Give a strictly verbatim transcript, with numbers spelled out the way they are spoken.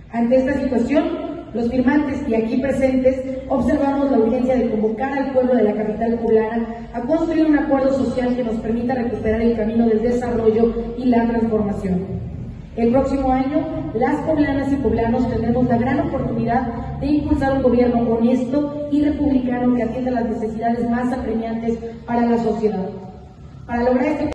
Ante esta situación, los firmantes y aquí presentes observamos la urgencia de convocar al pueblo de la capital poblana a construir un acuerdo social que nos permita recuperar el camino del desarrollo y la transformación. El próximo año, las poblanas y poblanos tendremos la gran oportunidad de impulsar un gobierno honesto y republicano que atienda las necesidades más apremiantes para la sociedad. Para lograr este